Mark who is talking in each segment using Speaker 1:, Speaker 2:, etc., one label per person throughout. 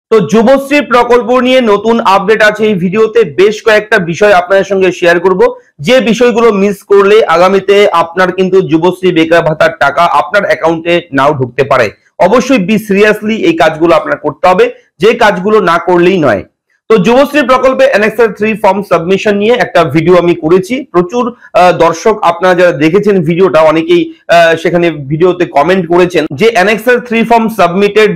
Speaker 1: তো যুবশ্রী প্রকল্প নিয়ে নতুন আপডেট আছে এই ভিডিওতে। বেশ কয়েকটা বিষয় আপনাদের সঙ্গে শেয়ার করব, যে বিষয়গুলো মিস করলে আগামীতে আপনার কিন্তু যুবশ্রী বেকার ভাতার টাকা আপনার অ্যাকাউন্টে নাও ঢুকতে পারে। অবশ্যই বি সিরিয়াসলি এই কাজগুলো আপনার করতে হবে, যে কাজগুলো না করলেই নয়। তো যুবশ্রী প্রকল্পে অ্যানেক্সার 3 ফর্ম সাবমিশন নিয়ে একটা ভিডিও আমি করেছি। প্রচুর দর্শক আপনারা যারা দেখেছেন ভিডিওটা, অনেকেই সেখানে ভিডিওতে কমেন্ট করেছেন যে অ্যানেক্সার 3 ফর্ম সাবমিটেড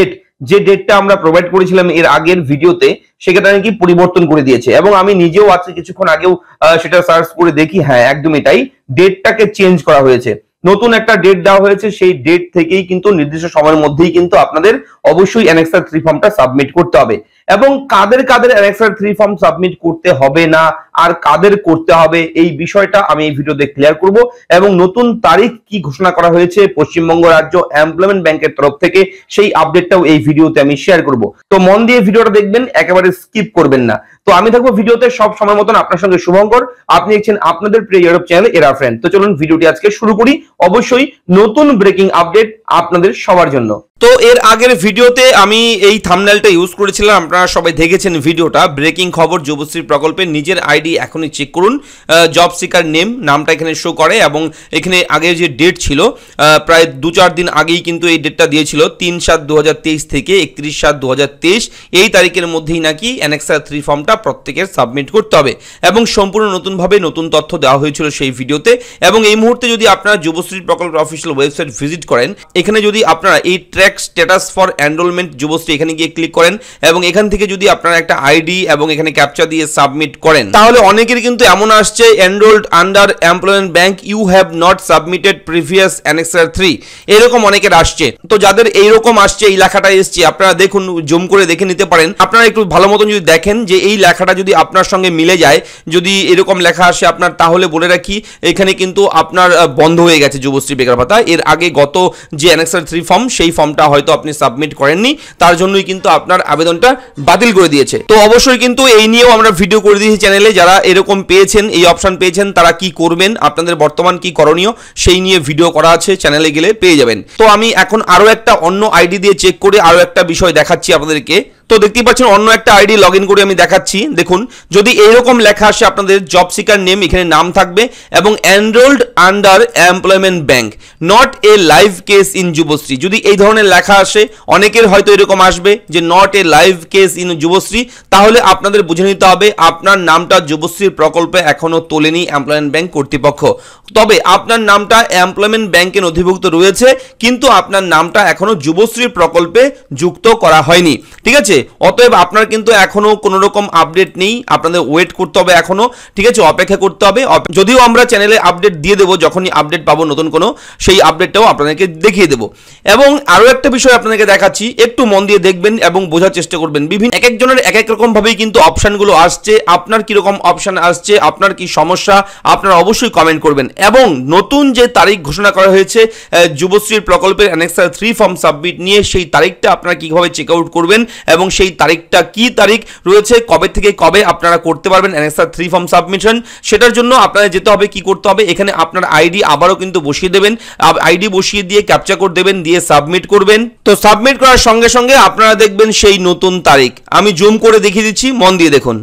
Speaker 1: যে ডেটটা আমরা প্রোভাইড করেছিলাম এর আগের ভিডিওতে, সেটা নাকি পরিবর্তন করে দিয়েছে। এবং আমি নিজেও আজকে কিছুক্ষণ আগেও সেটা সার্চ করে দেখি, হ্যাঁ একদমই তাই, ডেটটাকে চেঞ্জ করা হয়েছে, নতুন একটা ডেট দেওয়া হয়েছে। সেই ডেট থেকেই কিন্তু নির্দিষ্ট সময়ের মধ্যেই কিন্তু আপনাদের অবশ্যই অ্যানেক্সার 3 ফর্মটা সাবমিট করতে হবে। এবং কাদের অ্যানেক্সার 3 ফর্ম সাবমিট করতে হবে না আর কাদের করতে হবে, এই বিষয়টা আমি এই ভিডিওতে ক্লিয়ার করব। এবং নতুন তারিখ কি ঘোষণা করা হয়েছে পশ্চিমবঙ্গ রাজ্য এমপ্লয়মেন্ট ব্যাংকের তরফ থেকে, সেই আপডেটটাও এই ভিডিওতে আমি শেয়ার করব। তো মন দিয়ে ভিডিওটা দেখবেন, একেবারে স্কিপ করবেন না। তো আমি থাকবো ভিডিওতে সব সময় মতন আপনার সঙ্গে শুভঙ্কর। আপনি দেখছেন আপনাদের প্রিয় ইউটিউব চ্যানেল এরা ফ্রেন্ড। তো চলুন ভিডিওটি আজকে শুরু করি, অবশ্যই নতুন ব্রেকিং আপডেট আপনাদের সবার জন্য। তো এর আগের ভিডিওতে আমি এই থাম্বনেলটা ইউজ করেছিলাম, আপনারা সবাই দেখেছেন ভিডিওটা। ব্রেকিং খবর যুবশ্রী প্রকল্পের নিজের আইডি এখনই চেক করুন, জব সিকার নামটা এখানে শো করে। এবং এখানে আগে যে ডেট ছিল প্রায় 2-4 দিন আগেই কিন্তু এই ডেটটা দিয়েছিল, 3/7/2023 থেকে 31/7/2023 এই তারিখের মধ্যেই নাকি অ্যানেক্সার 3 ফর্মটা প্রত্যেকের সাবমিট করতে হবে। এবং সম্পূর্ণ নতুনভাবে নতুন তথ্য দেওয়া হয়েছিল সেই ভিডিওতে। এবং এই মুহূর্তে যদি আপনারা যুবশ্রী প্রকল্পের অফিসিয়াল ওয়েবসাইট ভিজিট করেন, এখানে যদি আপনারা এই track status for enrolment Yuvashree এখানে গিয়ে ক্লিক করেন এবং এখান থেকে যদি আপনারা একটা আইডি এবং এখানে ক্যাপচা দিয়ে সাবমিট করেন, তাহলে অনেকের কিন্তু এমন আসছে enrolled under employment bank, you have not submitted previous annexure 3, এরকম অনেকের আসছে। তো যাদের এইরকম আসছে, এই লেখাটা এসছে, আপনারা দেখুন, জুম করে দেখে নিতে পারেন। আপনারা একটু ভালো মতন যদি দেখেন যে এই লেখাটা যদি আপনার সঙ্গে মিলে যায়, যদি এরকম লেখা আসে আপনার, তাহলে বলে রাখি এখানে কিন্তু আপনার বন্ধ হয়ে গেছে যুবশ্রী বেকার ভাতা। এর আগে গত যে অ্যানেক্সার 3 ফর্ম, সেই ফর্মটা হয়তো আপনি সাবমিট করেননি, তার জন্যই কিন্তু আপনার আবেদনটা বাতিল করে দিয়েছে। তো অবশ্যই কিন্তু এই নিয়েও আমরা ভিডিও করে দিয়েছি চ্যানেলে। যারা এরকম পেয়েছেন, এই অপশন পেয়েছেন, তারা কি করবেন, আপনাদের বর্তমান কি করণীয়, সেই নিয়ে ভিডিও করা আছে, চ্যানেলে গেলে পেয়ে যাবেন। তো আমি এখন আরো একটা অন্য আইডি দিয়ে চেক করে আরো একটা বিষয় দেখাচ্ছি আপনাদেরকে। তো দেখতেই পাচ্ছেন অন্য একটা আইডি লগ ইন করে আমি দেখাচ্ছি। দেখুন, যদি এইরকম লেখা আসে, আপনাদের জব সিকার নেম এখানে নাম থাকবে এবং enrolled under employment bank, not a live case in Yuvashree, যদি এই ধরনের লেখা আসে, অনেকের হয়তো এরকম আসবে যে not a live case in Yuvashree, তাহলে আপনাদের বুঝে নিতে হবে আপনার নামটা যুবশ্রীর প্রকল্পে এখনো তোলেনি এমপ্লয়মেন্ট ব্যাংক কর্তৃপক্ষ। তবে আপনার নামটা এমপ্লয়মেন্ট ব্যাংকে নথিভুক্ত রয়েছে, কিন্তু আপনার নামটা এখনো যুবশ্রী প্রকল্পে যুক্ত করা হয়নি, ঠিক আছে? অতএব আপনার কিন্তু এখনো কোনো রকম আপডেট নেই, আপনাদের ওয়েট করতে হবে এখনো, ঠিক আছে? অপেক্ষা করতে হবে। যদিও আমরা চ্যানেলে আপডেট দিয়ে দেবো, যখনই আপডেট পাবো নতুন কোনো, সেই আপডেটটাও আপনাদেরকে দেখিয়ে দেবো। এবং আরো একটা বিষয় আপনাদেরকে দেখাচ্ছি, একটু মন দিয়ে দেখবেন এবং বোঝার চেষ্টা করবেন। বিভিন্ন এক একজনের এক এক রকম ভাবেই কিন্তু অপশনগুলো আসছে। আপনার কি রকম অপশন আসছে, আপনার কি সমস্যা, আপনারা অবশ্যই কমেন্ট করবেন। এবং নতুন যে তারিখ ঘোষণা করা হয়েছে যুবশ্রীর প্রকল্পের অ্যানেক্সার 3 ফর্ম সাবমিট নিয়ে, সেই তারিখটা আপনারা কিভাবে চেক আউট করবেন এবং সেই তারিখটা কি তারিখ রয়েছে, কবে থেকে কবে আপনারা করতে পারবেন অ্যানেক্সার 3 ফর্ম সাবমিশন, সেটার জন্য আপনারা যেতে হবে, কি করতে হবে, এখানে আপনার আইডি আবারও কিন্তু বসিয়ে দেবেন, আইডি বসিয়ে দিয়ে ক্যাপচা কোড দেবেন, দিয়ে সাবমিট করবেন। তো সাবমিট করার সঙ্গে সঙ্গে আপনারা দেখবেন সেই নতুন তারিখ। আমি জুম করে দেখিয়ে দিচ্ছি, মন দিয়ে দেখুন।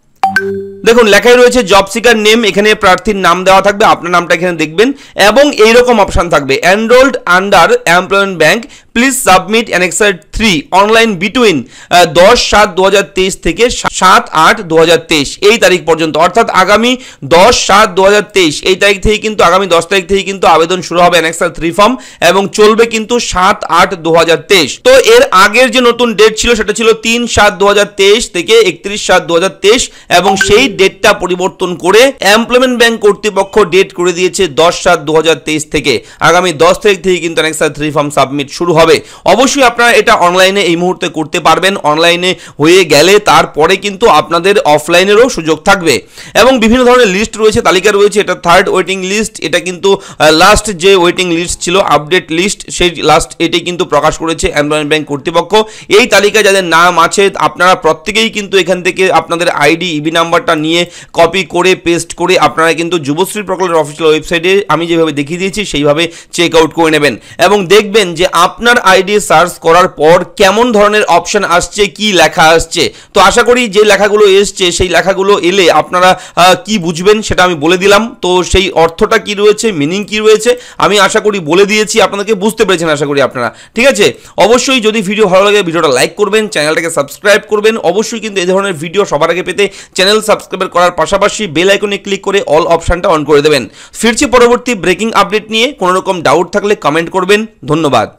Speaker 1: দেখুন, লেখাই রয়েছে জব সিকার নেম, এখানে প্রার্থীর নাম দেওয়া থাকবে, আপনার নামটা এখানে দেখবেন এবং এইরকম অপশন থাকবে enrolled under employment bank, please submit annexure 3 online between 10/7/2023 থেকে 7/8/2023 এই তারিখ পর্যন্ত। অর্থাৎ আগামী 10/7/2023 এই তারিখ থেকে কিন্তু, আগামী 10 তারিখ থেকে কিন্তু আবেদন শুরু হবে অ্যানেক্সার 3 ফর্ম এবং চলবে কিন্তু 7/8/2023। তো এর আগের যে নতুন ডেট ছিল সেটা ছিল 3/7/2023 থেকে 31/7/2023 এবং সেই ডেটটা পরিবর্তন করে এমপ্লয়মেন্ট ব্যাংক কর্তৃপক্ষ ডেট করে দিয়েছে 10/7/2023 থেকে। আগামী 10 তারিখ থেকে কিন্তু অ্যানেক্সার 3 ফর্ম সাবমিট শুরু হবে। অবশ্যই আপনারা এটা অনলাইনে এই মুহূর্তে করতে পারবেন। অনলাইনে হয়ে গেলে তারপরে কিন্তু আপনাদের অফলাইনেরও সুযোগ থাকবে এবং বিভিন্ন ধরনের লিস্ট রয়েছে, তালিকা রয়েছে। এটা থার্ড ওয়েটিং লিস্ট, এটা কিন্তু লাস্ট যে ওয়েটিং লিস্ট ছিল, আপডেট লিস্ট, সেই লাস্ট এটাই কিন্তু প্রকাশ করেছে এমপ্লয়মেন্ট ব্যাংক কর্তৃপক্ষ। এই তালিকায় যাদের নাম আছে, আপনারা প্রত্যেকেই কিন্তু এখান থেকে আপনাদের আইডি, ইবি নাম্বারটা নিয়ে কপি করে পেস্ট করে আপনারা কিন্তু যুবশ্রী প্রকল্পের অফিসিয়াল ওয়েবসাইটে আমি যেভাবে দেখিয়ে দিয়েছি সেইভাবে চেক আউট করে নেবেন এবং দেখবেন যে আপনার আইডি সার্চ করার পর পর কেমন ধরনের অপশন আসছে, কি লেখা আসছে। তো আশা করি যে লেখাগুলো এসছে সেই লেখাগুলো এলে আপনারা কি বুঝবেন সেটা আমি বলে দিলাম। তো সেই অর্থটা কি রয়েছে, মিনিং কি রয়েছে আমি আশা করি বলে দিয়েছি, আপনাদেরকে বুঝতে পেরেছেন আশা করি আপনারা। ঠিক আছে, অবশ্যই যদি ভিডিও ভালো লাগে ভিডিওটা লাইক করবেন, চ্যানেলটাকে সাবস্ক্রাইব করবেন। অবশ্যই কিন্তু এই ধরনের ভিডিও সবার আগে পেতে চ্যানেল সাবস্ক্রাইব করার পাশাপাশি বেল আইকনে ক্লিক করে অল অপশনটা অন করে দেবেন। ফিরছি পরবর্তী ব্রেকিং আপডেট নিয়ে। কোনো রকম ডাউট থাকলে কমেন্ট করবেন। ধন্যবাদ।